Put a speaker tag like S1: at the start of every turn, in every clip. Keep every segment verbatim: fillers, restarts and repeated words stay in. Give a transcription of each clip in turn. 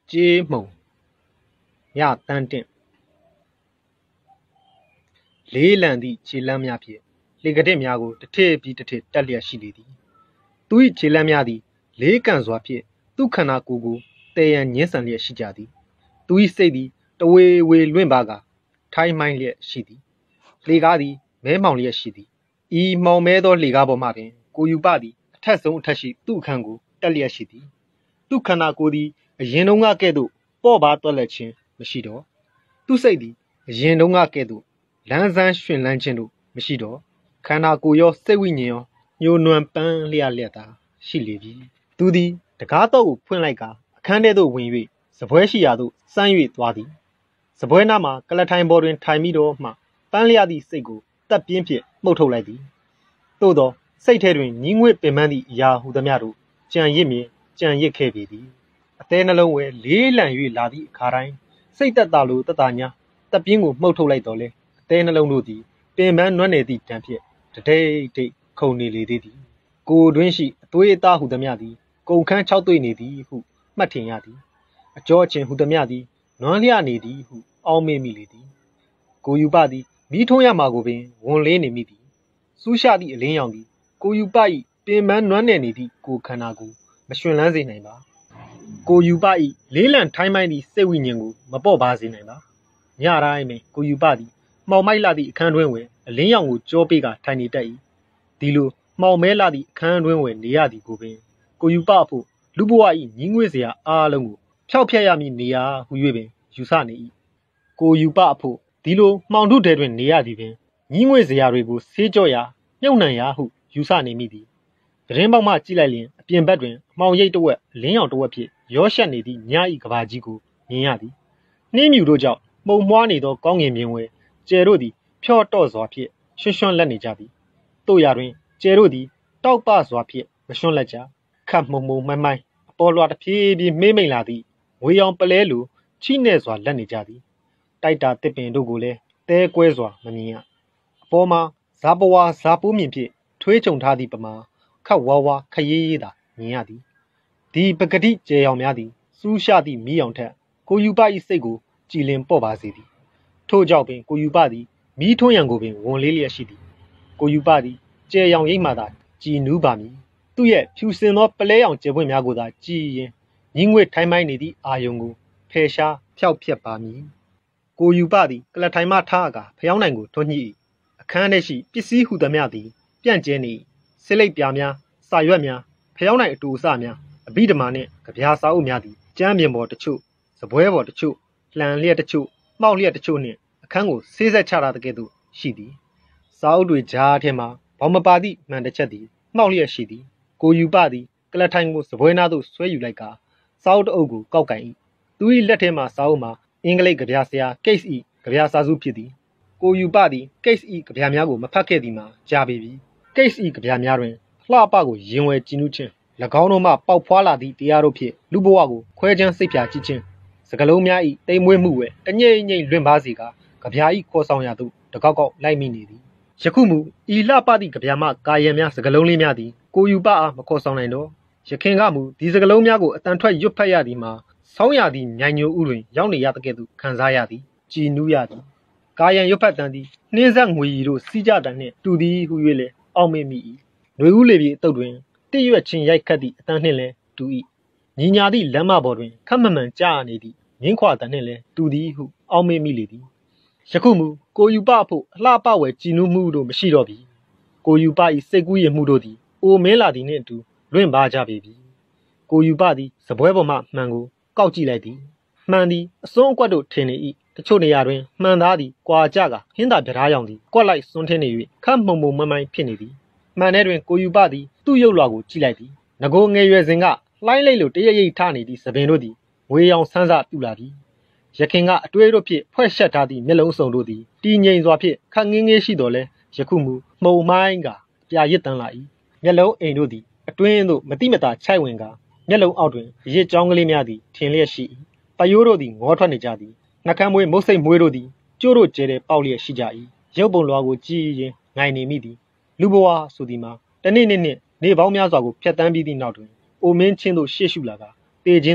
S1: 接某亚单定雷兰的接兰面片，那个的面个特别特别特别系列的，对接兰面的雷干抓片，都看那哥哥带样年生列系家的，对谁的都为为乱八个，太满列系的，那个的没毛列系的，一毛没到那个不马边，过有把的，太松太细都看过特别系的，都看那哥的。人农啊，给都包把多来钱没许多，都谁的人农啊，给都蓝山选蓝钱都没许多，看那个要谁为年哦，有暖本俩俩的系列的，都的这个都碰来个，看得都文月，是不是呀都三月多的，是不是那么格拉台包人台米多嘛，本俩的谁个特别偏木头来的，都到谁台人因为北满的雅虎的面都将一面将一开别的。แต่นั่นเราเวลีหลังอยู่ลาดีขารังစိတ်သက်သာလို့တတညာတပ်ပြင်းကိုမှုတ်ထုတ်လိုက်တော့လေแต่นั่นเราတို့ဒီပင်ပန်းနွမ်းနေသည့်တန်ဖြစ်တတိတ်တိတ်ခုန်နေလေသေးသည်ကိုတွင်းရှိအသွေးအသားဟုသမျှသည်ကုန်ခန်း၆သွေးနေသည်ဟုမှတ်ထင်ရသည်အကျော်ချင်းဟုသမျှသည်နွမ်းလျနေသည်ဟုအောင်းမေးမိလေသည်ကိုယူပသည်မိထုံးရမှာကိုပင်ဝန်လေးနေမိသည်စူးရှသည့်အလင်းရောင်သည်ကိုယူပ၏ပင်ပန်းနွမ်းနေနေသည့်ကိုခန္ဓာကိုမရွှင်လန်းစေနိုင်ပါကိုယူပဤလေးလံထိုင်းမိုင်းသည့်စိတ်ဝိညာဉ်ကိုမပေါ့ပါစေနိုင်ပါညတိုင်းပင်ကိုယူပသည်မှောင်မိုက်လာသည့်အခန်းတွင်ဝယ်အလင်းရောင်ကိုကြောပေးကထိုင်နေတတ်၏ဒီလိုမှောင်မဲလာသည့်အခန်းတွင်ဝယ်နေရသည်ကိုပင်ကိုယူပအဖို့လူဘဝဤညီငွေစရာအားလုံးကိုဖျောက်ဖျက်ရမည်နေရာဟု၍ပင်ယူဆနေ၏ကိုယူပအဖို့ဒီလိုမှောင်ထုထဲတွင်နေရသည်ပင်ညီငွေစရာတွေကိုဆေးကြောရာမြုပ်နှံရာဟုယူဆနေမိသည်သတင်းပေါက်မှကြည့်လိုက်လျင်အပြင်ဘက်တွင်အမှောင်ရိပ်တစ်ဝက်အလင်းရောင်တစ်ဝက်ဖြင့်ရောရှက်နေသည့်ညဤကဘာကြီးကိုမြင်ရသည်နှင်းမြူတို့ကြောင့်မှုံမွှားနေသောကောင်းငင်မြင်ဝဲကျယ်တို့သည်ဖြော့တော့စွာဖြင့်ရွှွှွှလက်နေကြသည်တို့ရာတွင်ကျယ်တို့သည်တောက်ပစွာဖြင့်မရွှွှလက်ကြခတ်မှုံမှုံမိုင်းမိုင်းအပေါ်လွှာတစ်ပြေးပြေးမေးမိန်လာသည့်ဝေရောင်ပလဲလိုချိနဲ့စွာလက်နေကြသည်တိုက်တာတစ်ပင်တို့ကိုလည်းတဲကွဲစွာမမြင်ရအပေါ်မှာဇာပဝါဇာပိုးမြင်ဖြင့်ထွေးချုံထားသည့်ပမာခတ်ဝါဝါခရေးရေးသာမြင်ရသည်ဒီပကတိကျေရောင်များသည်စူးရှသည့်မီးအောင်ထက်ကိုယူပ၏စိတ်ကိုကြည်လင်ပေါ့ပါစေသည်ထို့ကြောင့်ပင်ကိုယူပသည်မီးထွန်းရန်ကိုပင်ဝန်လေးလျက်ရှိသည်ကိုယူပသည်ကျေရောင်ရိပ်မှသာကြည်နူးပါမည်သူ့ရဲ့ဖြူစင်သောပလဲရောင်ကျယ်ပွင့်များကိုသာကြည်ရင်ညီငွေထိုင်းမိုင်းနေသည့်အာယုံကိုဖယ်ရှားဖျောက်ဖျက်ပါမည်ကိုယူပသည်ကလထိုင်မှထားအကာဖျောင်းနိုင်ကိုထွန်းညှိ၏အခန်းထဲရှိပစ္စည်းဟုသမျှသည်ပြန့်ကျဲနေစစ်လိပ်ပြားများစာရွက်များဖျောင်းနိုင်အတူအစများအဘိဓမ္မာနှင့်ကြပြာစာအုပ်များသည်ကျမ်းပြင်ပေါ်တချို့စပွဲပေါ်တချို့လှန်လျက်တချို့မှောက်လျက်တချို့နှင့်အခန်းကိုဆေးဆက်ချထားတဲ့ကဲ့သို့ရှိသည်စာအုပ်တွေကြားထဲမှဘောင်မပါသည့်မှန်တစ်ချက်သည်မှောက်လျက်ရှိသည်ကိုယူပသည်ကလထိုင်ကိုစပွဲနာသို့ဆွဲယူလိုက်ကစာအုပ်တအုပ်ကိုကောက်ကင်၏သူ၏လက်ထဲမှစာအုပ်မှာအင်္ဂလိပ်ကြပြာဆရာ Case ၏ကြပြာစာစုဖြစ်သည်ကိုယူပသည် Case ၏ကြပြာများကိုမဖတ်ခဲ့သည်မှာကြားပေပြီ Case ၏ကြပြာများတွင်လှပကိုရင်ဝယ်ကြည်နူးခြင်း၎င်းတို့မှပေါက်ဖွာလာသည့်တရားတို့ဖြင့်လူဘဝကိုခွဲခြမ်းစိတ်ဖြာကြည့်ခြင်းစကလုံးများ၏တိမ်မွေးမှုဝဲတငိမ့်ငိမ့်လွင့်ပါစေကကြပြာ၏ခေါ်ဆောင်ရာသို့တကောက်ကောက်လိုက်မိနေသည်ယခုမူဤလှပသည့်ကြပြာမှကာယံများစကလုံးလေးများသည်ကိုယူပအားမခေါ်ဆောင်နိုင်တော့ယခင်ကမူဒီစကလုံးများကိုအတန်ထွက်ရွတ်ဖတ်ရသည်မှာဆောင်းရသည့်မြိုင်ညိုဥတွင်ရောက်နေရတဲ့ကဲ့သို့ခံစားရသည်ကြည်နူးရသည်ကာယံရွတ်ဖတ်တန်သည်နှင်းဆက်ငွေရီတို့စီးကြတန်နှင့်တူသည်ဟု၍လည်းအောက်မေ့မိ၏ຫນွေဦးလေပြေအတုပ်တွင်တိရွက်ချင်းရိုက်ခတ်သည့်အတန်းနှင့်လည်းတူ၏ညီညာသည့်လမ်းမပေါ်တွင်ခက်မမှန်ကြားနေသည့်ငင်းခွာတန်နှင့်လည်းတူသည်ဟုအောက်မေ့မိလေသည်ယခုမူကိုယူပအဖို့အလှပဝယ်ကြည်နူးမှုတို့မရှိတော့ပြီကိုယူပ၏စိတ်ကူးရမှုတို့သည်အိုမင်းလာသည်နှင့်အတူလွင့်ပါကြပေပြီကိုယူပသည်စပွဲပေါ်မှမှန်ကိုကောက်ကြည့်လိုက်သည်မှန်သည်အစွန်းအကွက်တို့ထင်နေ၏တချို့နေရာတွင်မှန်သားသည်ကွာကြကဟင်းသာပြဓားရောင်သည်ကွက်လိုက်စွန်းထင်းနေ၍ခတ်မှုံမှုံမိုင်းမိုင်းဖြစ်နေသည်မှန်ထဲတွင်ကိုယူပသည်သူ့ရုပ်လွှာကိုကြည့်လိုက်သည်ငကိုငယ်ရွယ်စဉ်ကလှိုင်းလိတ်လိုတရရိပ်ထနေသည့်သပင်တို့သည်ဝေရောင်ဆန်းစားပြူလာသည်ယခင်ကအတွေးတို့ဖြင့်ဖွဲ့ရှက်ထားသည့်မျက်လုံးစုံတို့သည်တည်ငြိမ်စွာဖြင့်ခက်ငင်းငင်းရှိတော်လဲယခုမူမှုံမိုင်းကပြာရစ်တန်းလာ၏မျက်လုံးအိမ်တို့သည်အတွင်းသို့မတိမတာခြိုက်ဝင်ကမျက်လုံးအောက်တွင်ရစ်ကြောင်းကလေးများသည်ထင်လျက်ရှိ၏ပယိုးတို့သည်ငေါထွက်နေကြသည်နှကမ်းမွေးမုတ်စိတ်မွေးတို့သည်ကျိုးတို့ကျဲတဲ့ပေါက်လျက်ရှိကြ၏ရုပ်ပုံလွှာကိုကြည့်ရင်ငိုင်နေမိသည်လူဘဝဆိုသည်မှာတနေ့နေ့နှင့်နေပေါင်းများစွာကိုဖျက်ဆီးပြီးသည့်နောက်တွင်အိုမင်းချင်းတို့ရှေ့ရှုလာကတေခြင်းတို့စ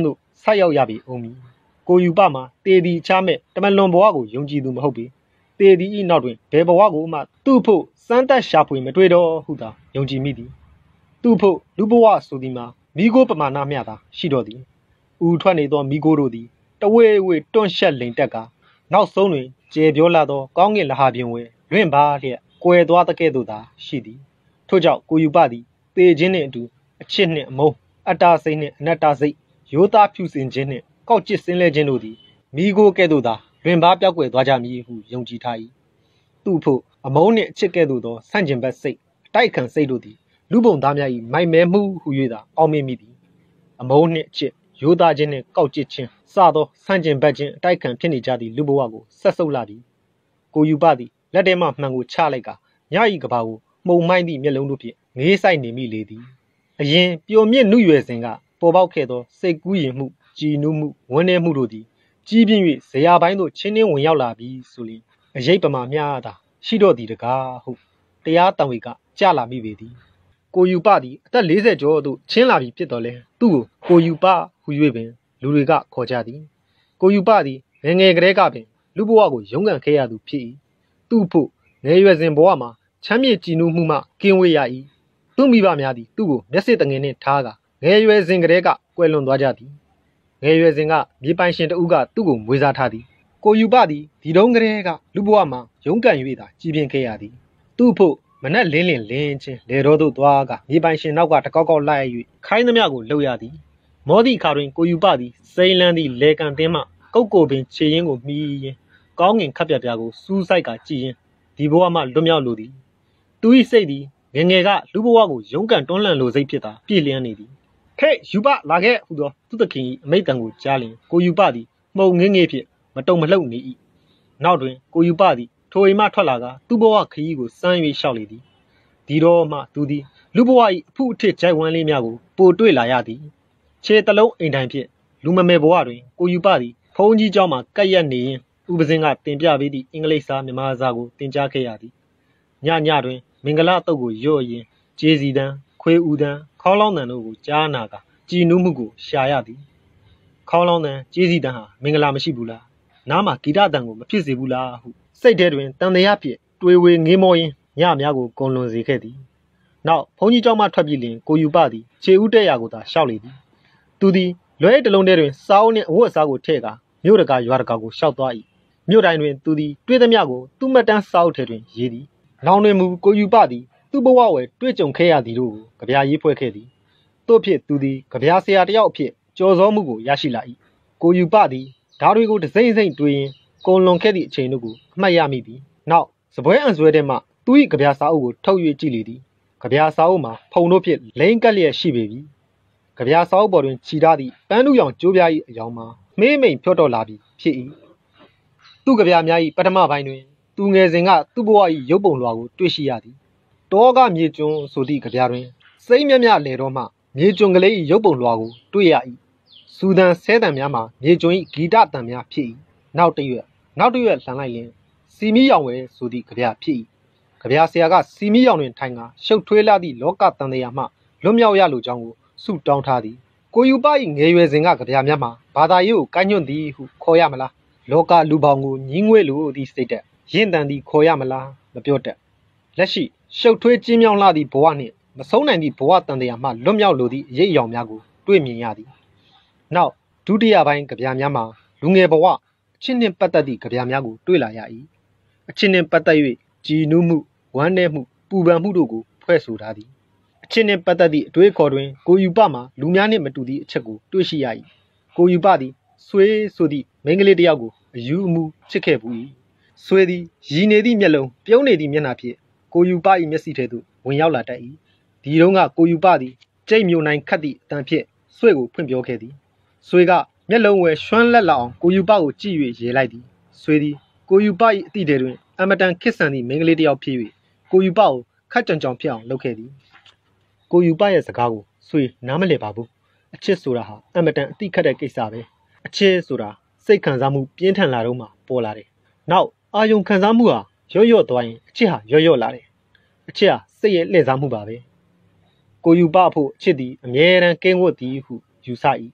S1: ဆိုက်ရောက်ရပြီအုံးမီကိုယူပမှာတေဒီချမဲ့တမလွန်ဘဝကိုယုံကြည်သူမဟုတ်ပေတေဒီဤနောက်တွင်ဘယ်ဘဝကိုမှသူ့ဖို့စမ်းတက်ရှာဖွေမတွေ့တော့ဟုသာယုံကြည်မိသည်သူ့ဖို့လူဘဝဆိုသည်မှာမိโกပမာဏမျှသာရှိတော်သည်ဥထွက်နေသောမိโกတို့သည်တဝေဝေတွန့်ရှက်လိန်တက်ကနောက်ဆုံးတွင်ကျေပြောလာသောကောင်းကင်လဟာပြင်ဝဲလွင့်ပါလျက်ကွယ်သွားတဲ့ကဲ့သို့သာရှိသည်ထို့ကြောင့်ကိုယူပသည်တေခြင်းနှင့်အတူအချစ်နှင့်အမုန်းအတ္တစိတ်နှင့်အနတ္တစိတ်ရိုးသားဖြူစင်ခြင်းနှင့်ကောက်ကျစ်စင်းလဲခြင်းတို့သည်မိโกကဲ့သို့သာလွင်ပါပြောက်ကွယ်သွားကြမည်ဟုယုံကြည်ထား၏သူ့ဖို့အမုန်းနှင့်အချစ်ကဲ့သို့သောဆန့်ကျင်ဘက်စိတ်အတိုက်ခံစိတ်တို့သည်လူပုံသားများ၏မိုက်မဲမှုဟု၍သာအောက်မေ့မိသည်အမုန်းနှင့်အချစ်ရိုးသားခြင်းနှင့်ကောက်ကျစ်ခြင်းစသောဆန့်ကျင်ဘက်ခြင်းအတိုက်ခံဖြစ်နေကြသည့်လူဘဝကိုဆက်ဆုပ်လာသည်ကိုယူပသည်လက်ထဲမှမှန်ကိုချလိုက်ကညဤကဘာကိုမှုံမိုင်းသည့်မျက်လုံးတို့ဖြင့်ငေးဆိုင်နေမိလေသည်အရင်ပျော်မြင့်နှုရွယ်စဉ်ကပေါ်ပေါက်ခဲ့သောစိတ်ကူးရင်မှုကြည်နူးမှုဝန်းနေမှုတို့သည်ကြီးပြင်း၍ဇရာပိုင်းသို့ချင်းနှင်းဝင်ရောက်လာပြီးဆိုလျှင်အရေးပမာများသာရှိတော့သည်တကားဟုတရားတံဝေကကြလာမိပေသည်ကိုယူပသည်အသက်လေးဆယ်ကျော်သို့ချင်းလာပြီဖြစ်တော်လဲသူ့ကိုကိုယူပဟူ၍ပင်လူတွေကခေါ်ကြသည်ကိုယူပသည်ငယ်ငယ်ကလေးကပင်လူဘဝကိုရုန်းကန်ခဲ့ရသူဖြစ်၏သူ့ဖို့ငယ်ရွယ်စဉ်ဘဝမှာချမ်းမြေ့ကြည်နူးမှုမှကင်းဝေးရ၏သူ့မိဘများသည်သူ့ကိုမျက်စိတငယ်နှင့်ထားကာငယ်ရွယ်စဉ်ကလေးကကွယ်လွန်သွားကြသည်ငယ်ရွယ်စဉ်ကမြေပိုင်ရှင်တဦးကသူ့ကိုမွေးစားထားသည်ကိုယူပသည်ဒီတုန်းကလေးကလူဘဝမှာရုန်းကန်၍သာကြီးပြင်းခဲ့ရသည်သူ့ဖို့မနက်လင်းလင်းလင်းချင်းလေတော်သို့သွားကမြေပိုင်ရှင်နောက်ကတကောက်ကောက်လိုက်၍ခိုင်းသမျှကိုလှုပ်ရသည်မောသည့်ခါတွင်ကိုယူပသည်စိန်လန်းသည့်လေကန်တင်းမှကုတ်ကိုပင်ခြေရင်းကိုမှီးရင်းကောင်းငင်ခပ်ပြပြကိုစူးစိုက်ကကြည့်ရင်းဒီဘဝမှလွတ်မြောက်လိုသည်သူ၏စိတ်သည်ငငယ်ကလူဘဝကိုရုန်းကန်တွန်းလှန်လိုစိတ်ဖြစ်သာပြည့်လျံနေသည်ဟဲ့ယူပလာခဲ့ဟူသောသူသခင်၏အမိန့်တန်ကိုကြားလျင်ကိုယူပသည်မှုံငင်းငယ်ဖြင့်မတုံမလှုပ်နေ၏နောက်တွင်ကိုယူပသည်ထိုအိမ်မှထွက်လာကသူ့ဘဝခရီးကိုစမ်း၍ရှောက်လေသည်ဒီတော့မှသူသည်လူဘဝ၏အဖုအထစ်ကြိုက်ဝမ်းလေးများကိုပိုတွေ့လာရသည်ခြေတလုံးအိမ်တိုင်းဖြင့်လူမမယ်ဘဝတွင်ကိုယူပသည်ဖုန်းကြီးเจ้าမှကက်ရက်နေရင်ဥပဇင်းကတင်ပြပေးသည့်အင်္ဂလိပ်စာမြန်မာစာကိုသင်ကြားခဲ့ရသည်ညညတွင်မင်္ဂလာတုတ်ကိုရော့ရင်ကျေးစီတန်းခွေးဦးတန်းခေါင်းလောင်းတန်တို့ကိုကြားနာကကြည်နူးမှုကိုရှာရသည်ခေါင်းလောင်းတန်ကျေးစီတန်းဟာမင်္ဂလာမရှိဘူးလားနားမှာဂီတတန်ကိုမဖြစ်စေဘူးလားဟုစိတ်ထဲတွင်တန်တရားဖြင့်တွေးဝေငေးမောရင်းညများကိုကုန်လွန်စေခဲ့သည်နောက်ဘုန်းကြီးเจ้าမှထွက်ပြေးလျင်ကိုယူပသည်ခြေဦးတက်ရာကိုသာရှောက်လေသည်သူသည်လွဲတလုံးထဲတွင်စားအုပ်နှင့်အဝတ်အစားကိုထည့်ကာမြို့တကာရွာတကာကိုရှောက်သွား၏မြို့တိုင်းတွင်သူသည်တွေ့သမျှကိုသူ့မှတ်တမ်းစာအုပ်ထဲတွင်ရေးသည်နောင်တွင်မူကိုယူပသည်သူ့ဘဝဝယ်တွေ့ကြုံခဲ့ရသည်တို့ကိုကြပြရေးဖွဲ့ခဲ့သည်တို့ဖြစ်သူသည်ကြပြဆရာတယောက်အဖြစ်ကြော်စောမှုကိုရရှိလာ၏ကိုယူပသည်ဓာတွေကိုတစိမ့်စိမ့်တွေးရင်ကုန်လွန်ခဲ့သည့်အချိန်တို့ကိုအမှတ်ရမိသည်နောက်စပွဲအံဆွဲထဲမှသူ၏ကြပြစာအုပ်ကိုထုတ်၍ကြည့်လေသည်ကြပြစာအုပ်မှာဖုံတို့ဖြင့်လိမ့်ကက်လျက်ရှိပေပြီကြပြစာအုပ်ပေါ်တွင်ခြိထားသည့်ပန်းနုရောင်ကြိုးပြား၏အယောင်မှာမေးမိန်ဖြော့တော်လာပြီဖြစ်၏သူ့ကြပြများ၏ပထမပိုင်းတွင်သူငယ်စဉ်ကသူ့ဘဝ၏ရုပ်ပုံလွှာကိုတွေ့ရှိရသည်တောကမြေကျွန်းဆိုသည့်ကြပြတွင်စိမ့်မြမြလေတော့မှမြေကျွန်းကလေး၏ရုပ်ပုံလွှာကိုတွေ့ရ၏စူဒန်ဆဲတံများမှာမြေကျွန်း၏ဂီတတံများဖြစ်၏နောက်တစ်ရွက်နောက်တစ်ရွက်လှန်လိုက်လျင်စီမီရောင်ဝဲဆိုသည့်ကြပြဖြစ်၏ကြပြဆရာကစီမီရောင်တွင်ထိုင်ကရှုပ်ထွေးလာသည့်လောကတန်တရားမှလွတ်မြောက်ရလိုကြောင်းကိုဆုတောင်းထားသည်ကိုယူပ၏ငယ်ရွယ်စဉ်ကကြပြများမှာဘာသာရေးကိုကိုင်းညွန့်သည်ဟုခေါ်ရမလားလောကလူပေါင်းကိုညီးငွေ့လိုသည့်စိတ်သက်ရင့်တန်သည်ခေါ်ရမလားမပြောတတ်လက်ရှိရှုပ်ထွေးကျင်းမြောင်းလာသည့်ဘဝနှင့်မဆုံးနိုင်သည့်ဘဝတန်တရားမှလွတ်မြောက်လိုသည့်အရေးအယောင်များကိုတွေ့မြင်ရသည်နောက်ဒုတိယပိုင်းကြပြများမှာလူငယ်ဘဝအချစ်နှင့်ပတ်သက်သည့်ကြပြများကိုတွေ့လာရ၏အချစ်နှင့်ပတ်သက်၍ကြည်နူးမှုဝမ်းနည်းမှုပူပန်မှုတို့ကိုဖွဲ့ဆိုထားသည်အချစ်နှင့်ပတ်သက်သည့်အတွေးခေါ်တွင်ကိုယူပမှာလူများနှင့်မတူသည့်အချက်ကိုတွေ့ရှိရ၏ကိုယူပသည်ဆွေးဆိုသည့်မိန်းကလေးတစ်ယောက်ကိုအယူအမူချစ်ခဲ့ဘူး၏ဆွေးသည်ရည်နေသည့်မျက်လုံးပြုံးနေသည့်မျက်နှာဖြင့်ကိုယူပ၏မျက်စိထဲသို့ဝင်ရောက်လာတတ်၏ဒီတုန်းကကိုယူပသည်ကြိတ်မြုံနိုင်ခတ်သည့်အတန်ဖြင့်ဆွေကိုဖွင့်ပြောခဲ့သည်ဆွေကမျက်လုံးဝဲရွှမ်းလက်လောက်အောင်ကိုယူပကိုကြည့်၍ရေလိုက်သည်ဆွေသည်ကိုယူပ၏အသည့်ထဲတွင်အမတန်ခစ်ဆန်သည့်မိန်းကလေးတစ်ယောက်ဖြစ်၍ကိုယူပကိုခတ်ကြံကြောင်ဖြစ်အောင်လုပ်ခဲ့သည်ကိုယူပရဲ့စကားကိုဆွေနားမလည်ပါဘူးအချစ်ဆိုတာဟာအမတန်အတိခတ်တဲ့ကိစ္စပဲအချစ်ဆိုတာစိတ်ခံစားမှုပြင်းထန်လာတော့မှပေါ်လာတယ်နောက်အာယုံခံစားမှုဟာရော့ရော့သွားရင်အချစ်ဟာရော့ရော့လာတယ်အချစ်ဟာစိတ်ရဲ့လှည့်စားမှုပါပဲကိုယူပဖို့အချစ်သည်အမြဲတမ်းကင်းဝတ်သည်ဟုယူဆ၏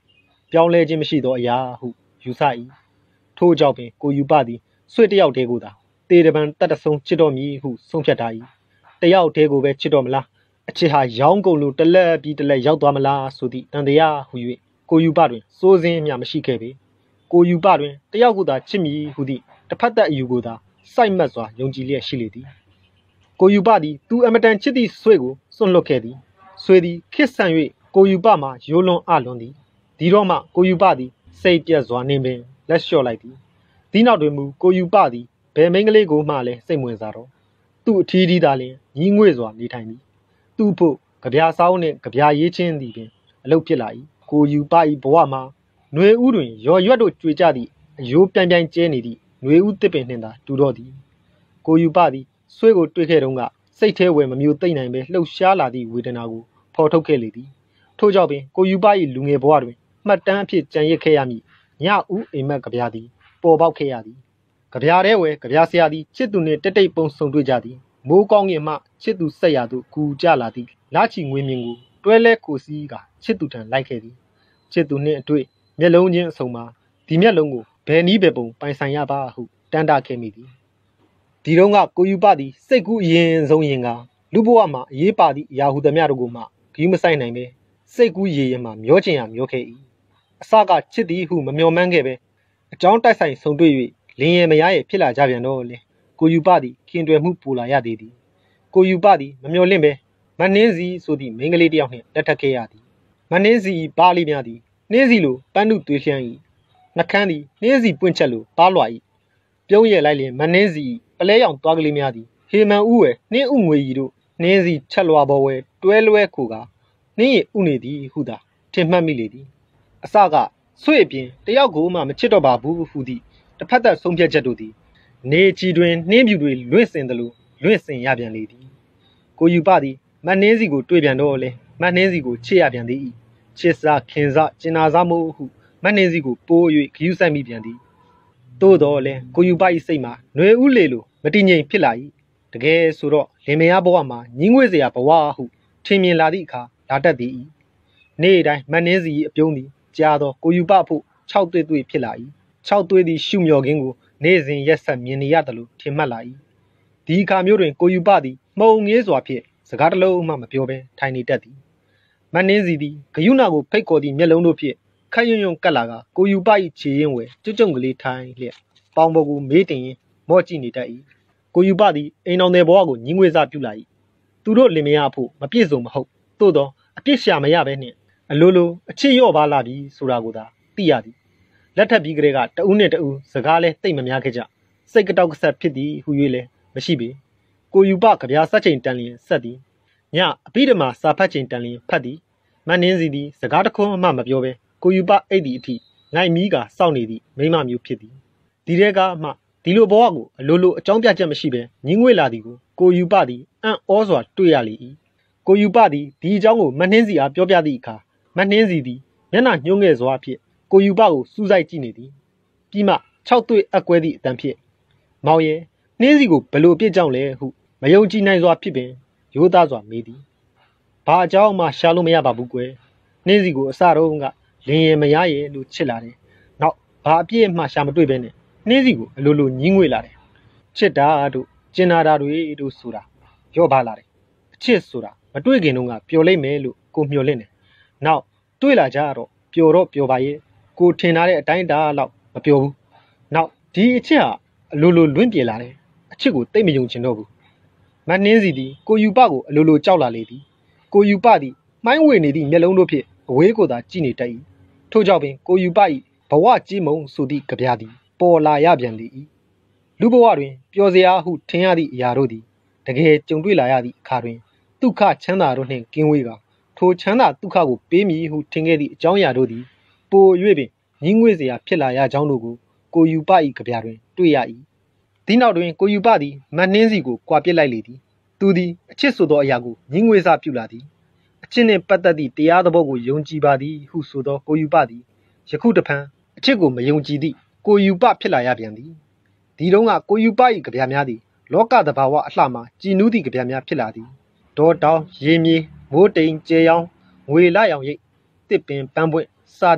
S1: ပြောင်းလဲခြင်းမရှိသောအရာဟုယူဆ၏ထို့ကြောင့်ပင်ကိုယူပသည်ဆွေတယောက်တည်းကိုသာတေတပံတတ်တဆုံးချစ်တော်မည်ဟုဆုံးဖြတ်ထား၏တယောက်တည်းကိုပဲချစ်တော်မလားအချစ်ဟာရောင်းကုန်လို့တလက်ပြီးတလက်ရောက်သွားမလားဆိုသည့်တန်တရားဟု၍ကိုယူပတွင်စိုးစင်းမျှမရှိခဲ့ပေကိုယူပတွင်တယောက်ကိုသာချစ်မည်ဟုသည့်တစ်ဖက်သက်အယူကိုသာစိုက်မှတ်စွာယုံကြည်လျက်ရှိလေသည်ကိုယူပသည်သူအမတန်ချစ်သည့်ဆွေကိုစွန့်လွတ်ခဲ့သည်ဆွေသည်ခစ်ဆန်၍ကိုယူပမှရိုးလွန်အလွန်သည်ဒီတော့မှကိုယူပသည်စိတ်ပြတ်စွာနေပင်လက်လျှော့လိုက်သည်ဒီနောက်တွင်မူကိုယူပသည်ဘယ်မိန်းကလေးကိုမှလည်းစိတ်ဝင်စားတော့သူ့အထီးထီးသာလျှင်ညီးငွေ့စွာနေထိုင်သည်သူ့ဖို့ကြပြားဆောင်နှင့်ကြပြားရေးချင်းသည်ပင်အလုပ်ဖြစ်လာ၏ကိုယူပ၏ဘဝမှာຫນွေဥတွင်ရော်ရွက်တို့ကြွေကြသည့်အယိုးပြိုင်ပြိုင်ကျဲနေသည့်ຫນွေဥတစ်ပင်နှင့်သာတူတော့သည်ကိုယူပသည်ဆွေကိုတွေ့ခဲ့တုန်းကစိတ်ထဲဝယ်မမျိုးသိမ့်နိုင်ပဲလှုပ်ရှားလာသည့်ဝေဒနာကိုဖော်ထုတ်ခဲ့လေသည်ထို့ကြောင့်ပင်ကိုယူပ၏လူငယ်ဘဝတွင်မှတ်တမ်းအဖြစ်ကြံရစ်ခဲ့ရမည်ညဦးအိမ်မက်ကြပြားသည်ပေါ်ပေါက်ခဲ့ရသည်ကြပြားထဲဝယ်ကြပြားဆရာသည်ချစ်သူနှင့်တိတ်တိတ်ပုံဆုံတွေ့ကြသည်မိုးကောင်းကင်မှချစ်သူဆက်ရသို့ကူကြလာသည်လာချီငွေမြင့်ကိုတွဲလဲကိုစီးကချစ်သူထံလိုက်ခဲ့သည်ချစ်သူနှင့်အတွေ့မျက်လုံးချင်းအဆုံမှာဒီမျက်လုံးကိုဘယ်နည်းပဲပုံပိုင်ဆိုင်ရပါဟုတန်တာခဲ့မိသည်ဒီတော့ကကိုယူပသည်စိတ်ကူးအရင်ဆုံးရင်ကလူဘဝမှာအရေးပါသည့်အရာဟုသမျှတို့ကိုမှဂီးမဆိုင်နိုင်ပဲစိတ်ကူးရည်ရင်မှမျောချင်ရမျောခဲ့၏အစကချစ်သည်ဟုမမျှော်မှန်းခဲ့ပဲအကြောင်းတိုက်ဆိုင်ဆုံတွေ့၍လင်းရဲမရရဲ့ဖြစ်လာကြပြန်တော့လေကိုယူပသည်ခင်တွယ်မှုပူလာရသေးသည်ကိုယူပသည်မမျှော်လင့်ပဲမနှင်းစီဆိုသည့်မိန်းကလေးတစ်ယောက်နှင့်လက်ထပ်ခဲ့ရသည်မနှင်းစီပါးလေးများသည်နှင်းစီလိုပန်းနုသွေးချမ်း၏နှကန်းသည်နှင်းစီပွင့်ချက်လိုပါးလွှာ၏ပြုံးရလိုက်လျင်မနှင်းစီပလဲရောင်သွားကလေးများသည်ဟေမန်ဥဝဲနှင်းဥငွေရီတို့နှင်းစီချက်လွာပေါ်ဝဲတွဲလွဲခိုကနှင်းရဥနေသည်ဟုသာထင်မှတ်မိလေသည်အစကဆွေအပြင်တယောက်ကိုမှမချစ်တော့ပါဘူးဟုသည့်တစ်ဖက်သက်ဆုံးဖြတ်ချက်တို့သည်နေချီတွင်နှင်းပြူတွေလွင့်စင်သလိုလွင့်စင်ရပြန်လေသည်ကိုယူပသည်မနှင်းစီကိုတွေ့ပြန်တော့လေမနှင်းစီကိုချစ်ရပြန်သည်ချစ်စားခင်စားကျင်နာစားမို့ဟုမနှင်းစီကိုပိုး၍ဂယူးဆိုင်မိပြန်သည်သို့တော်လည်းကိုယူပ၏စိတ်မှာຫນွေဥလေလိုမတည်ငြိမ်ဖြစ်လာ၏တကယ်ဆိုတော့လင်မယားဘဝမှာညီးငွေ့စရာဘဝဟုထင်မြင်လာသည့်အခါလာတတ်သည်နေ့တိုင်းမနှင်းစီ၏အပြုံးသည်ကြားသောကိုယူပဖို့၆သွေ့သွေ့ဖြစ်လာ၏၆သွေ့သည့်ရှုမြော်ခင်းကိုနေ့စဉ်ရက်ဆက်မြင်နေရသလိုထင်မှတ်လာ၏ဒီအခါမျိုးတွင်ကိုယူပသည်မှုံငေးစွာဖြင့်စကားတစ်လုံးမှမပြောဘဲထိုင်နေတတ်သည်မနှင်းစီသည်ဂယုဏကိုဖိတ်ခေါ်သည့်မျက်လုံးတို့ဖြင့်ခက်ရွံ့ရွံ့ကပ်လာကကိုယူပ၏ခြေရင်းဝဲကျွတ်ကျုံကလေးထိုင်လျက်ပေါင်ပေါ်ကိုမေးတင်ရင်မော့ကြည့်နေတတ်၏ကိုယူပသည်အိမ်တော်တဲ့ဘဝကိုညီးငွေ့စားပြုလာ၏သူတို့လင်မယားအဖို့မပြည့်စုံမဟုတ်သို့သောအပြစ်ရှာမရဘဲနှင့်အလိုလိုအချစ်ရော့ပါလာပြီဆိုတာကိုသာသိရသည်လက်ထပ်ပြီးကလေးကတဦးနှင့်တဦးစကားလဲတိတ်မများခဲ့ကြစိတ်ကတောက်ကဆက်ဖြစ်သည်ဟု၍လဲမရှိပေကိုယူပကြပြားဆက်ချိန်တန်လျင်ဆက်သည်ညအပိဓမ္မာစာဖတ်ချိန်တန်လျင်ဖတ်သည်မနှင်းစီသည်စကားတခွန်းမှမပြောဘဲကိုယူပအိတ်သည်အထိငိုက်မီးကစောင့်နေသည့်မိမမျိုးဖြစ်သည်ဒီတဲကမှဒီလိုဘဝကိုအလိုလိုအကြောင်းပြချက်မရှိဘဲညီးငွေ့လာသည်ကိုကိုယူပသည်အံ့ဩစွာတွေ့ရလေ၏ကိုယူပသည်ဒီအကြောင်းကိုမနှင်းစီအားပြောပြသည့်အခါမနှင်းစီသည်မျက်နှာညှိုးငယ်စွာဖြင့်ကိုယူပကိုစူးစိုက်ကြည့်နေသည်ပြီးမှ၆သွေ့အကွဲသည့်အတန်ဖြင့်မောင်ရဲ့နှင်းစီကိုဘလို့ပြစ်ကြောင်းလဲဟုမယုံကြည်နိုင်စွာဖြစ်ပင်ရိုးသားစွာမေးသည်ဘာအကြောင်းမှရှာလို့မရပါဘူးကွယ်နှင်းစီကိုအစတုန်းကလင်းရဲမရရဲ့လို့ချစ်လာတယ်နောက်ဘာအပြည့်မှရှာမတွေ့ပဲနဲ့နှင်းစီကိုအလိုလိုညီးငွေ့လာတယ်ချစ်တာတို့ကျင်နာတာတွေတို့ဆိုတာရော့ပါလာတယ်အချစ်ဆိုတာမတွေ့ခင်တုန်းကပျော်လိမ့်မယ်လို့ကိုမျှော်လင့်တယ်နောက်တွေ့လာကြတော့ပျော်တော့ပျော်ပါရဲ့ကိုထင်ထားတဲ့အတိုင်းတာလောက်မပျော်ဘူးနောက်ဒီအချစ်ဟာအလိုလိုလွင့်ပြေလာတယ်အချစ်ကိုတိတ်မယုံချင်တော့ဘူးမနှင်းစီသည်ကိုယူပကိုအလိုလိုကြောက်လာလေသည်ကိုယူပသည်မှိုင်းဝေနေသည့်မျက်လုံးတို့ဖြင့်အဝေးကိုသာကြည့်နေတတ်၏ထို့ကြောင့်ပင်ကိုယူပ၏ဘဝကြီးမုံဆိုသည့်ကြပြားသည်ပေါ်လာရပြန်လေ၏လူဘဝတွင်ပျော်စရာဟုထင်ရသည့်အရာတို့သည်တကယ်ကြုံတွေ့လာရသည့်အခါတွင်ဒုက္ခချမ်းသာတို့နှင့်ကင်းဝေးကထိုချမ်းသာဒုက္ခကိုပေးမည်ဟုထင်ခဲ့သည့်အကြောင်းအရာတို့သည်ပို၍ပင်ညီးငွေ့စရာဖြစ်လာရကြောင်းတို့ကိုကိုယူပ၏ကြပြားတွင်တွေ့ရ၏ဒီနောက်တွင်ကိုယူပသည်မနှင်းစီကိုကွာပစ်လိုက်လေသည်သူသည်အချစ်ဆိုသောအရာကိုညီးငွေ့စားပြုလာသည်အချစ်နှင့်ပတ်သက်သည့်တရားသဘောကိုယုံကြည်ပါသည်ဟုဆိုသောကိုယူပသည်ယခုတဖန်အချစ်ကိုမယုံကြည်သည့်ကိုယူပဖြစ်လာရပြန်သည်ဒီတုန်းကကိုယူပ၏ကြပြားများသည်လောကသဘာဝအလှမှကြည်နူးသည့်ကြပြားများဖြစ်လာသည်ဒေါ်တောင်ရေမြေမိုးတိမ်ကျေရောင်ငွေလရောင်ရိပ်တစ်ပင်ပန်းပွင့်စသည့်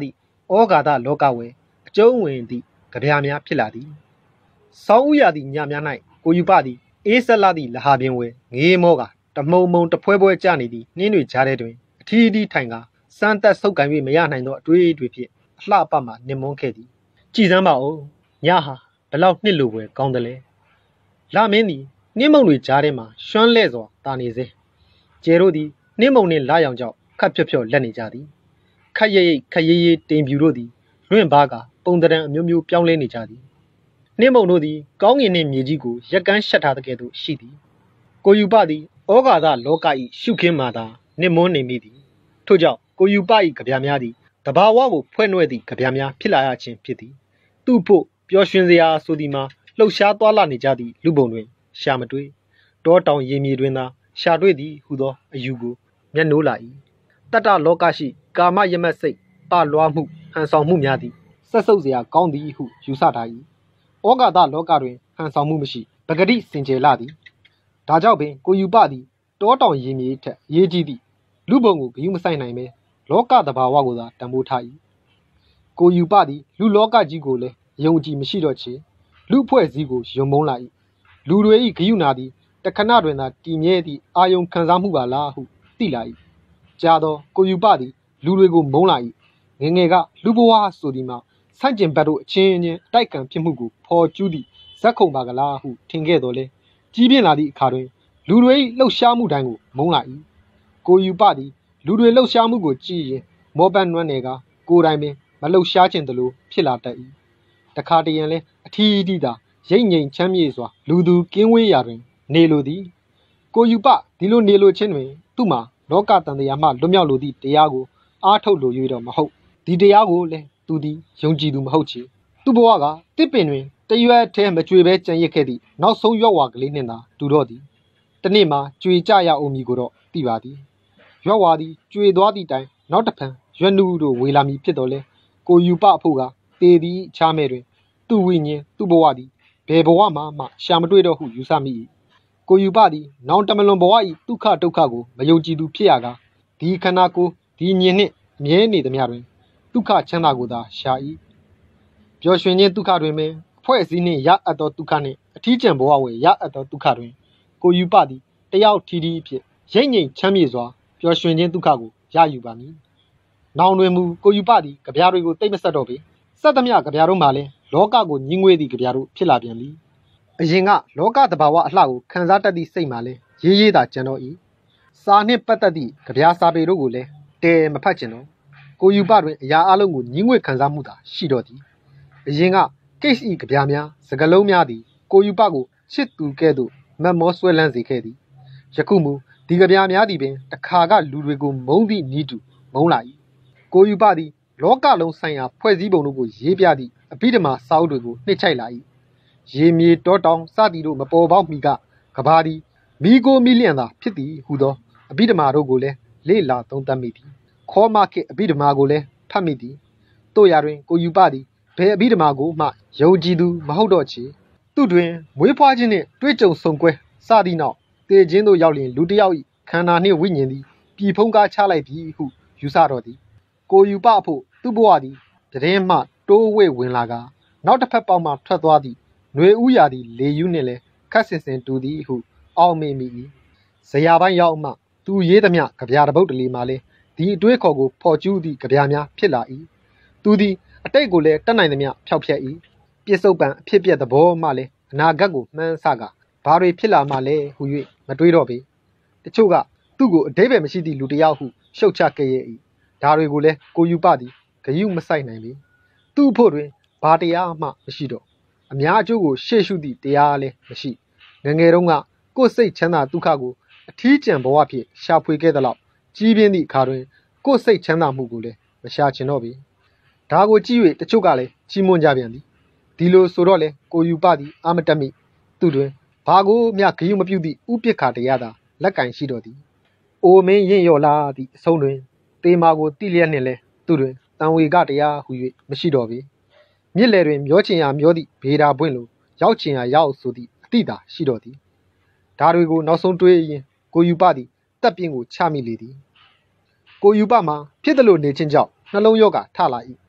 S1: ဩဃာတလောကဝယ်အကျုံးဝင်သည့်ကြပြားများဖြစ်လာသည်ဆောင်းဥရသည့်ညများ၌ကိုယူပသည်အေးဆက်လာသည့်လဟာပင်ဝယ်ငေးမောကတမုံမုံတဖွဲဖွဲကြနေသည့်နှင်းတွေကြားထဲတွင်အထီးထီးထိုင်ကစမ်းသက်ဆုပ်ကန်၍မရနိုင်သောအတွေးတွေဖြင့်အလှပမှနစ်မွန်းခဲ့သည်ကြည်စမ်းပါဦးညဟာဘလောက်နှစ်လိုပွဲကောင်းတယ်လဲလမင်းသည်နှင်းမုံတွေကြားထဲမှရွှမ်းလဲ့စွာတာနေစေကျဲတို့သည်နှင်းမုံနှင့်လာရောင်ကြောင့်ခတ်ဖြော့ဖြော့လက်နေကြသည်ခက်ရိပ်ရိပ်ခက်ရေးရေးတိမ်ပြူတို့သည်လွင့်ပါကပုံတံအမျိုးမျိုးပြောင်းလဲနေကြသည်နှင်းမုံတို့သည်ကောင်းကင်နှင့်မြေကြီးကိုရက်ကန်းရှက်ထားတဲ့ကဲ့သို့ရှိသည်ကိုယူပသည်ဩဃာတလောက၏ရှုခင်းမှသာနစ်မွန်းနေမိသည်ထို့ကြောင့်ကိုယူပ၏ကြပြားများသည်တဘာဝကိုဖွဲ့နှဲ့သည့်ကြပြားများဖြစ်လာရခြင်းဖြစ်သည်သူ့ဖို့ပျော်ရွှင်စရာဆိုသည်မှာလှုပ်ရှားသွားလာနေကြသည့်လူပုံတွင်ရှာမတွေ့တောတောင်ရေမြေတွင်သာရှာတွေ့သည်ဟုသောအယူကိုမျက်နှိုးလာ၏တတ္တလောကရှိကာမယမတ်စိတ်ပလွားမှုဟန်ဆောင်မှုများသည်ဆက်ဆုပ်စရာကောင်းသည်ဟုယူဆထား၏ဩဃာတလောကတွင်ဟန်ဆောင်မှုမရှိပဂတိစင်ကြယ်လာသည်ဒါကြောင့်ပင်ကိုယူပသည်တောတောင်ရေမြေထက်အရေးကြီးသည့်လူပုံကိုဂရုမစိုက်နိုင်ပဲလောကသဘာဝကိုသာတံမိုးထား၏ကိုယူပသည်လူလောကကြီးကိုလည်းယုံကြည်မရှိတော့ချေလူဖွဲ့စည်းကိုယုံမုန်းလာ၏လူတွေ၏ဂရုနာသည်တခဏတွင်သာတည်မြဲသည့်အာယုံခံစားမှုပါလားဟုသိလာ၏ကြာသောကိုယူပသည်လူတွေကိုမုန်းလာ၏ငငယ်ကလူဘဝဆိုသည်မှာဆန့်ကျင်ဘက်တို့အချင်းချင်းအတိုက်ခံဖြစ်မှုကိုဖော်ကျူးသည့်ဇက်ခုံပါကလားဟုထင်ခဲ့တော်လဲကြီးပြင်းလာသည့်အခါတွင်လူတွေ၏လှုပ်ရှားမှုတိုင်းကိုမုန်းလာ၏ကိုယူပသည်လူတွေလှုပ်ရှားမှုကိုကြည့်ရင်မောပတ်နွမ်းနယ်ကကိုယ်တိုင်ပင်မလှုပ်ရှားခြင်းတလို့ဖြစ်လာတတ်၏တခါတရံလဲအထီးထီးသာရိတ်ငိမ်ချမ်းမြေ့စွာလူသူကင်းဝေးရာတွင်နေလိုသည်ကိုယူပဒီလိုနေလိုခြင်းတွင်သူ့မှာလောကတန်တရားမှလွတ်မြောက်လိုသည့်တရားကိုအားထုတ်လို၍တော့မဟုတ်ဒီတရားကိုလည်းသူသည်ယုံကြည်သူမဟုတ်ချေသူ့ဘဝကတစ်ပင်တွင်တရွက်ထဲမကြွေပဲကြံရစ်ခဲ့သည့်နောက်ဆုံးရွက်ဝါကလေးနှင့်သာတူတော့သည်တနေ့မှာကြွေကြရအောင်မည်ကိုတော့သိပါသည်ရွက်ဝါသည်ကြွေသွားသည့်တိုင်နောက်တစ်ဖန်ရွက်နုတို့ဝေလာမည်ဖြစ်တော်လဲကိုယူပအဖို့ကတေသည်ချားမဲ့တွင်သူ့ဝိညာဉ်သူ့ဘဝသည်ဘယ်ဘဝမှမှရှာမတွေ့တော့ဟုယူဆမိ၏ကိုယူပသည်နောင်တမလွန်ဘဝ၏ဒုက္ခဒုက္ခကိုမယုံကြည်သူဖြစ်ရကားဒီခန္ဓာကိုယ်ဒီညင်နှင့်အမြဲနေသမျှတွင်ဒုက္ခချမ်းသာကိုသာရှာ၏ပျော်ရွှင်ခြင်းဒုက္ခတွင်ပင်အဖွဲ့အစည်းနှင့်ရအပ်သောဒုက္ခနှင့်အထီးကျန်ဘဝဝယ်ရအပ်သောဒုက္ခတွင်ကိုယူပသည်တယောက်ထီးထီးဖြစ်ရိတ်ငိမ်ချမ်းမြေ့စွာပျော်ရွှင်ခြင်းဒုက္ခကိုရယူပါမည်နောင်တွင်မူကိုယူပသည်ကြပြားတွေကိုတိတ်မဆက်တော့ပေဆက်သမျှကြပြားတို့မှလည်းလောကကိုညှင်းငွေးသည့်ကြပြားတို့ဖြစ်လာပြန်ပြီအရင်ကလောကတဘာဝအလှကိုခံစားတတ်သည့်စိတ်မှလည်းရေးရေးသာကြံတော့၏စာနှင့်ပတ်သက်သည့်ကြပြားစာပေတို့ကိုလည်းတဲမဖတ်ကျင်တော့ကိုယူပတွင်အရာအလုံးကိုညှင်းငွေးခံစားမှုသာရှိတော့သည်အရင်ကကိစ္စဤကြပြားများစကလုံးများသည်ကိုယူပကိုချစ်သူကဲ့သို့မတ်မောဆွဲလန်းစေခဲ့သည်ယခုမူဒီကြပြားများသည်ပင်တခါကလူတွေကိုမုန်းသည့်နီးတူမုန်းလာ၏ကိုယူပသည်လောကလုံးဆိုင်ရာဖွဲ့စည်းပုံတို့ကိုရေးပြသည့်အဘိဓမ္မာစာအုပ်တွေကိုနှိမ့်ချိုက်လာ၏ရေမြေတောတောင်စသည်တို့မပေါ်ပေါက်မီကကဘာသည်မိကိုမိလျံသာဖြစ်သည်ဟူသောအဘိဓမ္မာတို့ကိုလည်းလေ့လာသုံးသပ်မိသည်ခေါ်မခေအဘိဓမ္မာကိုလည်းဖတ်မိသည်တို့ရာတွင်ကိုယူပသည်ဘယ်အဘိဓမ္မာကိုမှယုံကြည်သူမဟုတ်တော့ချေသူတွင်မွေးဖွားခြင်းနှင့်တွေ့ကြုံဆုံကွဲစသည့်နောက်တေခြင်းတို့ရောက်လျင်လူတစ်ယောက်၏ခန္ဓာနှင့်ဝိညာဉ်သည်ပြည်ဖုံးကားချလိုက်ပြီဟုယူဆတော်သည်ကိုယူပအဖို့သူ့ဘဝသည်တည်င်းမှတိုးဝဲဝင်လာကနောက်တစ်ဖက်ပေါက်မှထွက်သွားသည့်ຫນွေဥရာသည်လေယူးနှင့်လည်းခတ်ဆင်ဆင်တူသည်ဟုအောက်မေ့မိ၏ဇရာပိုင်းရောက်မှသူရေးသမျှကြပြားတစ်ပုဒ်တလေမှလည်းဒီအတွေးခေါ်ကိုဖော်ကျူးသည့်ကြပြားများဖြစ်လာ၏သူသည်အတိတ်ကိုလည်းတတ်နိုင်သမျှဖျောက်ဖျက်၏ပြစ္ဆုတ်ပံအဖြစ်ပြက်သဘောမှလည်းအနာဂတ်ကိုမှန်းဆကဘာတွေဖြစ်လာမှလဲဟု၍မတွေးတော့ပေတချို့ကသူ့ကိုအတိတ်ပဲမရှိသည့်လူတစ်ယောက်ဟုရှုတ်ချခဲ့ရဲ့၏ဒါတွေကိုလည်းကိုယူပသည်ဂယုမဆိုင်နိုင်ပေသူ့အဖို့တွင်ဘာတရားမှမရှိတော့အများအကျိုးကိုရှေ့ရှုသည့်တရားလည်းမရှိငငယ်တုန်းကကိုယ်စိတ်ချမ်းသာဒုက္ခကိုအထီးကျန်ဘဝဖြင့်ရှာဖွေခဲ့သလောက်ကြီးပြင်းသည့်အခါတွင်ကိုယ်စိတ်ချမ်းသာမှုကိုလည်းမရှာချင်တော့ပေဒါကိုကြည့်၍တချို့ကလည်းချီးမွမ်းကြပြန်သည်ဒီလိုဆိုတော့လေကိုယူပသည်အာမတမိသူတွင်ဘာကိုမျှဂယုမပြုသည့်ဥပိ္ပခာတရားသာလက်ကင်ရှိတော်သည်အိုမင်းရင့်ရော်လာသည့်အဆုံးတွင်တေမာကိုတိလျက်နှင့်လဲသူတွင်တန်ဝေကတရားဟူ၍မရှိတော့ပေမြစ်လေတွင်မျောချင်ရာမျောသည့်ဗေဒာပွင့်လိုရောက်ချင်ရာရောက်ဆိုသည့်အတိသာရှိတော်သည်ဒါတွေကိုနောက်ဆုံးတွေးရင်ကိုယူပသည်တပ်ပြင်းကိုချမိလေသည်ကိုယူပမှာဖြစ်တယ်လို့နေခြင်းကြောင့်နှလုံးရောဂါထလာ၏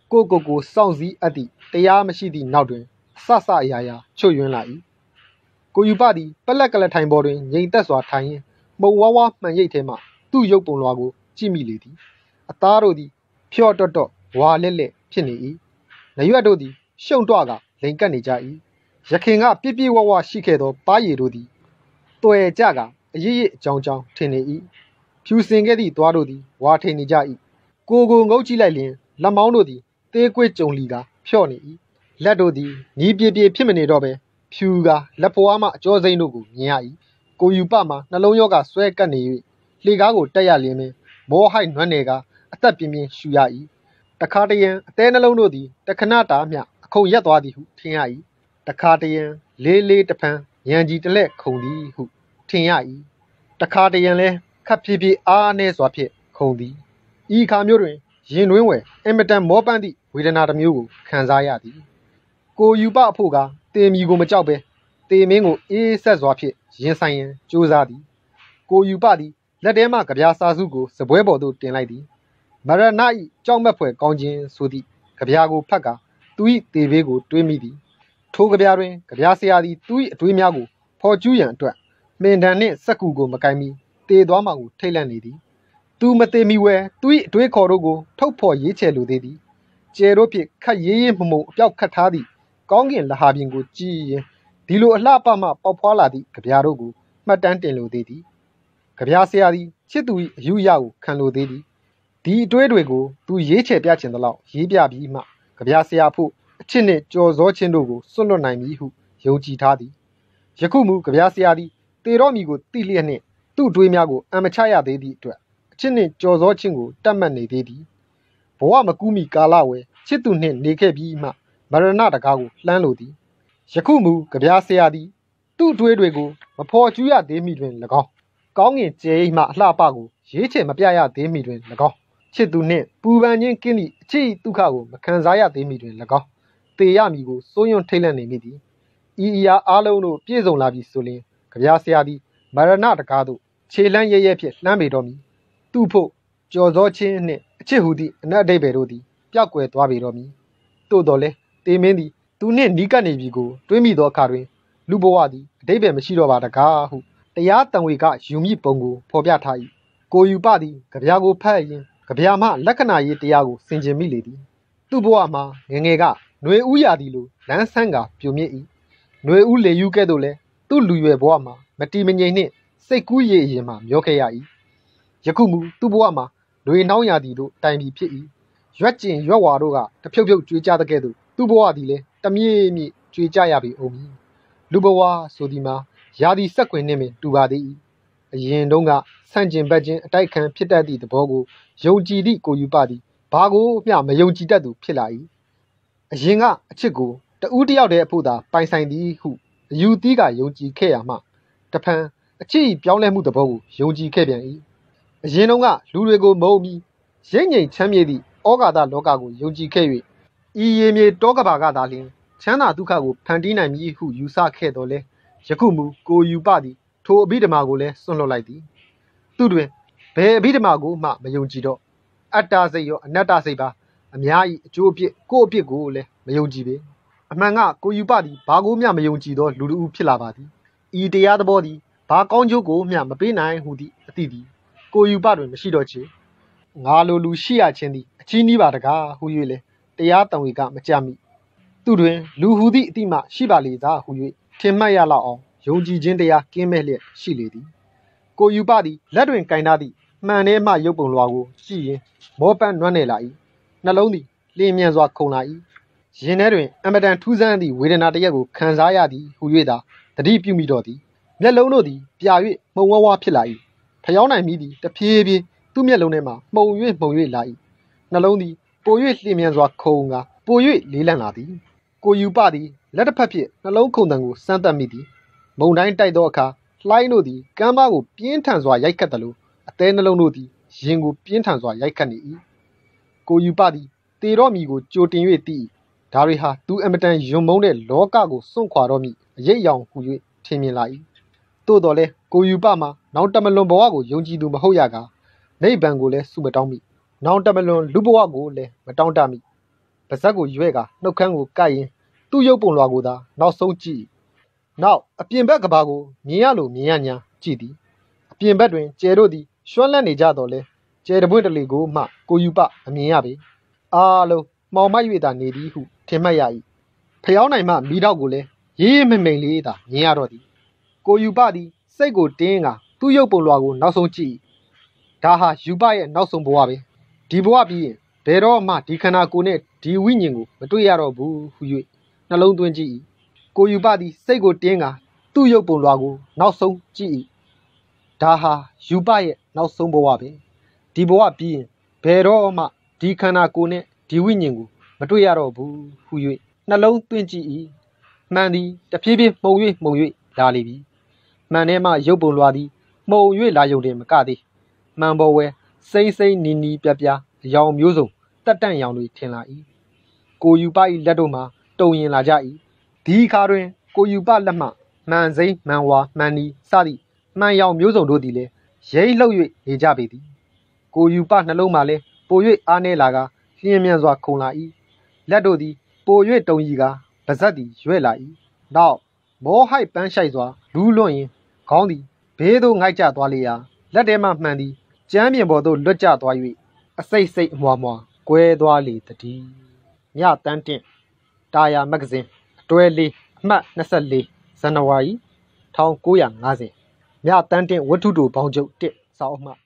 S1: ကိုကိုကိုစောင့်စည်းအပ်သည့်တရားမရှိသည့်နောက်တွင်အဆဆအရာရာချွတ်ယွင်းလာ၏ကိုယူပသည်ပလက်ကလထိုင်ပေါ်တွင်ငြိမ်သက်စွာထိုင်ရင်းမှုံဝါးဝါးမှန်ရိပ်ထဲမှသူ့ရုပ်ပုံလွှာကိုကြည့်မိလေသည်အသားတို့သည်ဖြော့တော့တော့ဝါလက်လက်ဖြစ်နေ၏နရွက်တို့သည်ရှုံတော့ကလိန်ကပ်နေကြ၏ရခင်ကပြည့်ပြည့်ဝဝရှိခဲ့သောပါးရည်တို့သည်တွယ်ကြကအရစ်ရစ်အကြောင်းကြောင်းထင်နေ၏ဖြူစင်ခဲ့သည့်သွားတို့သည်ဝါထိန်နေကြ၏ကိုကိုငုတ်ကြည့်လိုက်လျင်လက်မောင်းတို့သည်သေးကွေးကြုံလီကဖြော့နေ၏လက်တို့သည်နီးပြေပြေဖြစ်မနေတော့ပဲဖြူကလက်ဖွားမှအကျောစိမ့်တို့ကိုမြင်ရ၏ကိုယူပမှာနှလုံးရောဂါဆွဲကပ်နေ၍လှေကားကိုတက်ရလျင်ပင်မောဟိုက်နွမ်းနယ်ကအသက်ပြင်းပြင်းရှူရ၏တခါတရံအသေးနှလုံးတို့သည်တခဏတာမျှအခုံရက်သွားသည်ဟုထင်ရ၏တခါတရံလေးလေးတဖန်ရန်ကြီးတလက်ခုံသည်ဟုထင်ရ၏တခါတရံလဲခပ်ဖြည်းဖြည်းအားနည်းစွာဖြင့်ခုံသည်ဤခါမျိုးတွင်ရင်တွင်းဝယ်အင်မတန်မောပန်းသည့်ဝေဒနာတစ်မျိုးကိုခံစားရသည်ကိုယူပအဖို့ကတေမီကိုမကြောက်ပဲတေမင်းကိုအေးဆက်စွာဖြင့်ရင်ဆိုင်ရန်ကြိုးစားသည်ကိုယူပသည်လက်ထဲမှကြပြာစာစုကိုစပွဲပေါ်သို့တင်လိုက်သည်မရဏ၏ကြောက်မက်ဖွယ်ကောင်းခြင်းဆိုသည့်ကြပြာကိုဖတ်ကာသူ၏တေဘေးကိုတွေးမိသည်ထိုကြပြာတွင်ကြပြာဆရာသည်သူ၏အတွေးများကိုဖော်ကျူးရန်အတွက်မင်တန်နှင့်စက်ကူကိုမကိုင်းမီတေသွားမှကိုထိတ်လန့်နေသည်သူမတေမီဝဲသူ၏အတွေးခေါ်တို့ကိုထုတ်ဖော်ရေးချယ်လိုသေးသည်ကျဲတို့ဖြင့်ခတ်ရေးရေးမမှုံအပြောက်ခတ်ထားသည့်ကောင်းကင်လဟာပြင်ကိုကြည့်ရင်ဒီလိုအလှပမှပေါက်ဖွာလာသည့်ကြပြာတို့ကိုမှတ်တမ်းတင်လိုသေးသည်ကြပြာဆရာသည်ချစ်သူ၏အယူအယကိုခံလိုသေးသည်ဒီအတွေးတွေကိုသူရေးချယ်ပြချင်သလောက်ရေးပြပြီးမှကြပြာဆရာဖို့အချစ်နှင့်ကြော်စောခြင်းတို့ကိုစွန့်လွတ်နိုင်မည်ဟုယုံကြည်ထားသည်ယခုမူကြပြာဆရာသည်တေတော့မီကိုတိလျက်နှင့်သူ့အတွေးများကိုအံမချရသေးသည့်အတွက်အချစ်နှင့်ကြော်စောခြင်းကိုတတ်မှတ်နေသေးသည်ဘဝမကူးမီကာလဝဲချစ်သူနှင့်နေခဲ့ပြီးမှမရဏတကားကိုလှမ်းလိုသည်ယခုမူကြပြာဆရာသည်သူ့အတွေးတွေကိုမဖော်ကျူးရသေးမီတွင်၎င်းကောင်းကင်ကျဲအိမ်မှအလှပကိုရေးချယ်မပြရသေးမီတွင်၎င်းချစ်သူနှင့်ပူပန်ခြင်းကင်းသည့်အချစ်ဒုက္ခကိုမခံစားရသေးမီတွင်၎င်းတေရမည်ကိုစိုးရွံ့ထိတ်လန့်နေမိသည်ဤအရာအလုံးတို့ပြည့်စုံလာပြီဆိုလျှင်ကြပြာဆရာသည်မရဏတကားသို့ခြေလှမ်းရဲရဲဖြင့်လှမ်းပေတော်မူသူ့ဖို့ကြော်စောခြင်းနှင့်အချစ်ဟူသည့်အနက်အဓိပ္ပာယ်တို့သည်ပျောက်ကွယ်သွားပေတော်မူသို့တော်လဲတေမင်းသည်သူနှင့်နီးကပ်နေပြီကိုတွေးမိသောအခါတွင်လူဘဝသည်အဓိပ္ပာယ်မရှိတော့ပါတကားဟုတရားတံဝေကယူမိပုံကိုဖော်ပြထား၏ကိုယူပသည်ကြပြာကိုဖတ်ရင်းကြပြာမှလက္ခဏာရေးတရားကိုဆင်ခြင်မိလေသည်သူ့ဘဝမှာငငယ်ကຫນွေဥရာသည်လိုလန်းဆန်းကပြိုမြစ်၏ຫນွေဥလေယူကဲ့သို့လဲသူ့လူရွယ်ဘဝမှာမတီမငိမ်နှင့်စိတ်ကူးရည်အရင်မှမျောခဲ့ရ၏ယခုမူသူ့ဘဝမှာຫນွေနှောင်းရာသည်တို့တိုင်ပြီဖြစ်၏ရွက်ကျင်ရွက်ဝါတို့ကတဖြုတ်ဖြုတ်ကြွေးကြတဲ့ကဲ့သို့သူ့ဘဝသည်လည်းတမြေ့မြေ့ကြွေးကြရပြီအောင်မည်လူဘဝဆိုဒီမှာရာသီစက်ကွင်နှင့်ပင်တူပါသေး၏အရင်တုန်းကဆန့်ကျင်ဘက်ချင်းအတိုက်ခံဖြစ်တတ်သည့်သဘောကိုယုံကြည်သည့်ကိုယူပသည်ဘာကိုမျှမယုံကြည်တတ်သူဖြစ်လာ၏အရင်ကအချစ်ကိုတဦးတယောက်တည်းအဖို့သာပိုင်ဆိုင်သည်ဟုအယူသီးကယုံကြည်ခဲ့ရမှတဖန်အချစ်၏ပြောင်းလဲမှုသဘောကိုယုံကြည်ခဲ့ပြန်၏အရင်တုန်းကလူတွေကိုမုန်းပြီးရိတ်ငြိမ်ချမ်းမြေ့သည့်ဩဃာတလောကကိုယုံကြည်ခဲ့၍ဤရေမြေတောကဘာကသာလျှင်ချမ်းသာဒုက္ခကိုဖန်တီးနိုင်မည်ဟုယူဆခဲ့တော်လဲယခုမူကိုယူပသည်ထိုအဘိဓမ္မာကိုလည်းစွန့်လွတ်လိုက်သည်သူတွင်ဘယ်အဘိဓမ္မာကိုမှမယုံကြည်တော့အတ္တစိတ်ရောအနတ္တစိတ်ပါအများ၏အကျိုးအပြစ်ကိုယ့်အပြစ်ကိုလည်းမယုံကြည်ပေအမှန်ကကိုယူပသည်ဘာကိုမျှမယုံကြည်သောလူတစ်ဦးဖြစ်လာပါသည်ဤတရားသဘောသည်ဘာကောင်းကျိုးကိုမျှမပေးနိုင်ဟုသည့်အသည့်သည်ကိုယူပတွင်မရှိတော့ချေငါလိုလူရှိရခြင်းသည်အချီးနှီးပါတကားဟု၍လည်းတရားတံဝေကမကြမိသူတွင်လူဟူသည့်အတိမရှိပါလေသာဟု၍ထင်မှတ်ရလောက်အောင်ယုံကြည်ခြင်းတရားကင်းမဲ့လျက်ရှိလေသည်ကိုယူပသည်လက်တွင်ကင်ထားသည့်မှန်ထဲမှရုပ်ပုံလွှာကိုကြည့်ရင်မောပန်းနွမ်းနယ်လာ၏နှလုံးသည်လျင်မြန်စွာခုန်လာ၏ရင်ထဲတွင်အမတန်ထူးဆန်းသည့်ဝေဒနာတစ်ရပ်ကိုခံစားရသည်ဟု၍သာတတိပြုမိတော့သည်မျက်လုံးတို့သည်ပြာ၍မှုံဝါးဝါးဖြစ်လာ၏ဖျောင်းနိုင်မိသည်တဖြည်းဖြည်းသူ့မျက်လုံးထဲမှမှုံ၍မှုံ၍လာ၏နှလုံးသည်ပို၍လျင်မြန်စွာခုန်ကာပို၍လေးလံလာသည်ကိုယူပသည်လက်တစ်ဖက်ဖြင့်နှလုံးခုန်တံကိုစမ်းသပ်မိသည်မုန်တိုင်းတိုက်သောအခါလှိုင်းတို့သည်ကမ်းပါးကိုပြင်းထန်စွာရိုက်ခတ်သလိုအသေးနှလုံးတို့သည်ရင်ကိုပြင်းထန်စွာရိုက်ခတ်နေ၏ကိုယူပသည်တေတော့မီကိုကြိုတင်၍သိ၏ဒါတွေဟာသူအမတန်ယွံမုန်းတဲ့လောကကိုစွန့်ခွာတော့မီအရေးအယောင်ဟူ၍ထင်မြင်လာ၏သို့တော်လဲကိုယူပမှာနောင်တမလွန်ဘဝကိုယုံကြည်သူမဟုတ်ရကာနိဗ္ဗာန်ကိုလည်းဆုမတောင်းမိနောင်တမလွန်လူဘဝကိုလည်းမတောင်းတမိပါဇက်ကိုရွဲ့ကနှုတ်ခမ်းကိုကိုက်ရင်သူ့ရုပ်ပုံလွှာကိုသာနောက်ဆုံးကြည့်နောက်အပြင်ဘက်ကဘာကိုမြင်ရလို့မြင်ရညာကြည့်သည်အပြင်ဘက်တွင်ကျဲတို့သည်ရွှမ်းလန့်နေကြတော့လဲကျဲတပွင့်တလေကိုမှကိုယူပအမြင်ရပေအားလုံးမှောင်မိုက်၍သာနေသည်ဟုထင်မှတ်ရ၏ဖျောင်းနိုင်မှမိတော့ကိုလည်းရေးရေးမိမ့်မိန်လေးသာမြင်ရတော့သည်ကိုယူပသည်စိတ်ကိုတင်းကသူ့ရုပ်ပုံလွှာကိုနောက်ဆုံးကြည့်ဒါဟာယူပရဲ့နောက်ဆုံးဘဝပဲဒီဘဝပြီးရင်ဘယ်တော့မှဒီခန္ဓာကိုယ်နဲ့ဒီဝိညာဉ်ကိုမတွေ့ရတော့ဘူးဟု၍နှလုံးသွင်းကြည့်၏ကိုယူပသည်စိတ်ကိုတင်းကသူ့ရုပ်ပုံလွှာကိုနောက်ဆုံးကြည့်၏ဒါဟာယူပရဲ့နောက်ဆုံးဘဝပဲဒီဘဝပြီးရင်ဘယ်တော့မှဒီခန္ဓာကိုယ်နဲ့ဒီဝိညာဉ်ကိုမတွေ့ရတော့ဘူးဟု၍နှလုံးသွင်းကြည့်၏မှန်သည်တဖြည်းဖြည်းမှုံ၍မှုံ၍လာလေပြီမှန်ထဲမှရုပ်ပုံလွှာသည်မှုံ၍လာယုံတယ်မကသေးမှန်ပေါ်ဝဲစိမ့်စိမ့်နီနီပြပြအယောင်မျိုးစုံတက်တန့်ရောင်တွေထင်လာ၏ကိုယူပ၏လက်တို့မှာတုံရင်လာကြ၏ဒီခါတွင်ကိုယူပလက်မှမှန်စိမ့်မှန်ဝါမှန်နီစသည့်မှန်ရောင်မျိုးစုံတို့သည်လည်းရိမ့်လှုပ်၍နေကြပေသည်ကိုယူပနှလုံးမှာလည်းပို၍အားနည်းလာကလျင်မြန်စွာခုန်လာ၏လက်တို့သည်ပို၍တုံရီကပါဇက်သည်ရွဲ့လာ၏နောက်မောဟိုက်ပန်းရှိုက်စွာလူးလွန့်ရင်ခေါင်းသည်ဘေးသို့ငိုက်ကျသွားလေရာလက်ထဲမှမှန်သည်ကျမ်းပြင်ပေါ်သို့လွတ်ကျသွား၍အစိတ်စိတ်အမွာမွာကွဲသွားလေတည်းညတန်းတင့်တာယာမဂ္ဂဇင်းအတွဲလေးအမှတ်၂၄ဇန်နဝါရီ၁၉၅၀ညတန်းတင့်ဝတ္ထုတိုဘောင်ချုပ်တစ်စာအုပ်မှ